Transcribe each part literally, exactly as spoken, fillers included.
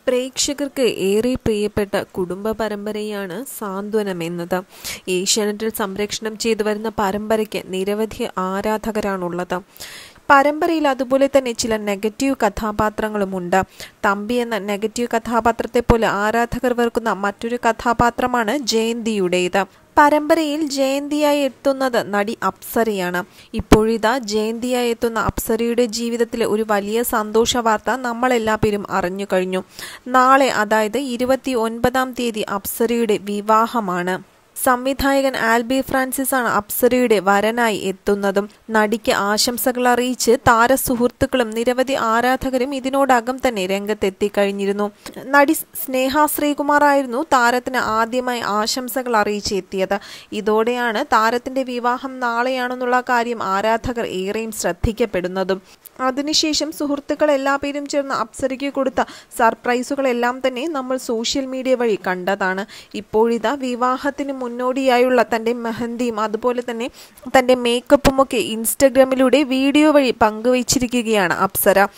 പ്രേക്ഷകർക്ക് ഏറെ പ്രിയപ്പെട്ട കുടുംബ പരമ്പരയാണ് സാന്ത്വനം എന്നത്. ഏഷ്യാനെറ്റിൽ സംപ്രേഷണം ചെയ്തു വരുന്ന പരമ്പരയ്ക്ക് നിരവധി ആരാധകരാണുള്ളത്. പരമ്പരയിൽ അതുപോലെ തന്നെ ചില നെഗറ്റീവ് കഥാപാത്രങ്ങളുമുണ്ട്. തമ്പി എന്ന നെഗറ്റീവ് കഥാപാത്രത്തെ പോലെ ആരാധകർ വെറുക്കുന്ന മറ്റൊരു കഥാപാത്രമാണ് ജയന്തിയുടേത്. പരമ്പരയിൽ ജയന്തിയായി എത്തുന്നത് നടി അപ്സരയാണ്. ഇപ്പോഴിതാ ജയന്തിയായി എത്തുന്ന അപ്സരയുടെ ജീവിതത്തിലെ ഒരു വലിയ സന്തോഷ വാർത്ത നമ്മളെല്ലാ പേരും അറിഞ്ഞു കഴിഞ്ഞു. നാളെ, അതായത് ഇരുപത്തി ഒൻപതാം തീയതി അപ്സരയുടെ വിവാഹമാണ്. സംവിധായകൻ ആൽബി ഫ്രാൻസിസ് ആണ് അപ്സരയുടെ വരനായി എത്തുന്നതും. നടിക്ക് ആശംസകൾ അറിയിച്ച് താരസുഹൃത്തുക്കളും നിരവധി ആരാധകരും ഇതിനോടകം തന്നെ രംഗത്തെത്തിക്കഴിഞ്ഞിരുന്നു. നടി സ്നേഹ ശ്രീകുമാർ ആയിരുന്നു താരത്തിന് ആദ്യമായി ആശംസകൾ അറിയിച്ചെത്തിയത്. ഇതോടെയാണ് താരത്തിന്റെ വിവാഹം നാളെയാണെന്നുള്ള കാര്യം ആരാധകർ ഏറെയും ശ്രദ്ധിക്കപ്പെടുന്നതും. അതിനുശേഷം സുഹൃത്തുക്കൾ എല്ലാ പേരും ചേർന്ന് അപ്സരയ്ക്ക് കൊടുത്ത സർപ്രൈസുകളെല്ലാം തന്നെ നമ്മൾ സോഷ്യൽ മീഡിയ വഴി കണ്ടതാണ്. ഇപ്പോഴിതാ വിവാഹത്തിന് മുന്നോടിയായുള്ള തന്റെ മെഹന്തിയും അതുപോലെ തന്നെ തന്റെ മേക്കപ്പും ഒക്കെ ഇൻസ്റ്റഗ്രാമിലൂടെ വീഡിയോ വഴി പങ്കുവച്ചിരിക്കുകയാണ് അപ്സര.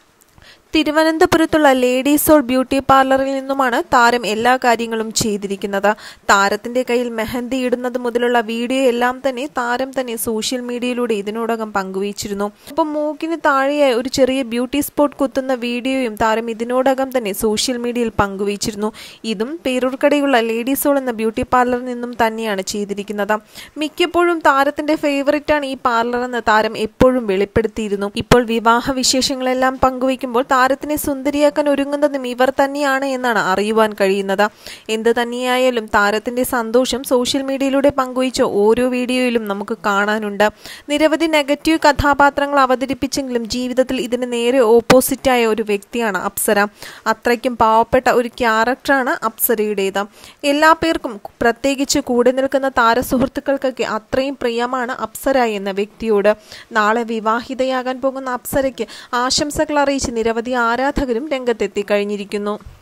തിരുവനന്തപുരത്തുള്ള ലേഡീസ് സോൾ ബ്യൂട്ടി പാർലറിൽ നിന്നുമാണ് താരം എല്ലാ കാര്യങ്ങളും ചെയ്തിരിക്കുന്നത്. താരത്തിന്റെ കയ്യിൽ മെഹന്തി ഇടുന്നത് മുതലുള്ള വീഡിയോ എല്ലാം തന്നെ താരം തന്നെ സോഷ്യൽ മീഡിയയിലൂടെ ഇതിനോടകം പങ്കുവച്ചിരുന്നു. ഒപ്പം മൂക്കിന് താഴെയായി ഒരു ചെറിയ ബ്യൂട്ടി സ്പോട്ട് കുത്തുന്ന വീഡിയോയും താരം ഇതിനോടകം തന്നെ സോഷ്യൽ മീഡിയയിൽ പങ്കുവച്ചിരുന്നു. ഇതും പേരൂർക്കടയുള്ള ലേഡീസ് സോൾ എന്ന ബ്യൂട്ടി പാർലറിൽ നിന്നും തന്നെയാണ് ചെയ്തിരിക്കുന്നത്. മിക്കപ്പോഴും താരത്തിന്റെ ഫേവറേറ്റ് ആണ് ഈ പാർലർ എന്ന് താരം എപ്പോഴും വെളിപ്പെടുത്തിയിരുന്നു. ഇപ്പോൾ വിവാഹ വിശേഷങ്ങളെല്ലാം പങ്കുവയ്ക്കുമ്പോൾ താരത്തിനെ സുന്ദരിയാക്കാൻ ഒരുങ്ങുന്നതും ഇവർ തന്നെയാണ് എന്നാണ് അറിയുവാൻ കഴിയുന്നത്. എന്ത് തന്നെയായാലും താരത്തിന്റെ സന്തോഷം സോഷ്യൽ മീഡിയയിലൂടെ പങ്കുവച്ച ഓരോ വീഡിയോയിലും നമുക്ക് കാണാനുണ്ട്. നിരവധി നെഗറ്റീവ് കഥാപാത്രങ്ങൾ അവതരിപ്പിച്ചെങ്കിലും ജീവിതത്തിൽ ഇതിന് നേരെ ഓപ്പോസിറ്റായ ഒരു വ്യക്തിയാണ് അപ്സര. അത്രയ്ക്കും പാവപ്പെട്ട ഒരു ക്യാരക്ടറാണ് അപ്സരയുടേത്. എല്ലാ പേർക്കും, പ്രത്യേകിച്ച് കൂടെ നിൽക്കുന്ന താരസുഹൃത്തുക്കൾക്കൊക്കെ അത്രയും പ്രിയമാണ് അപ്സര എന്ന വ്യക്തിയോട്. നാളെ വിവാഹിതയാകാൻ പോകുന്ന അപ്സരയ്ക്ക് ആശംസകൾ അറിയിച്ച് നിരവധി ആരാധകരും രംഗത്തെത്തി കഴിഞ്ഞിരിക്കുന്നു.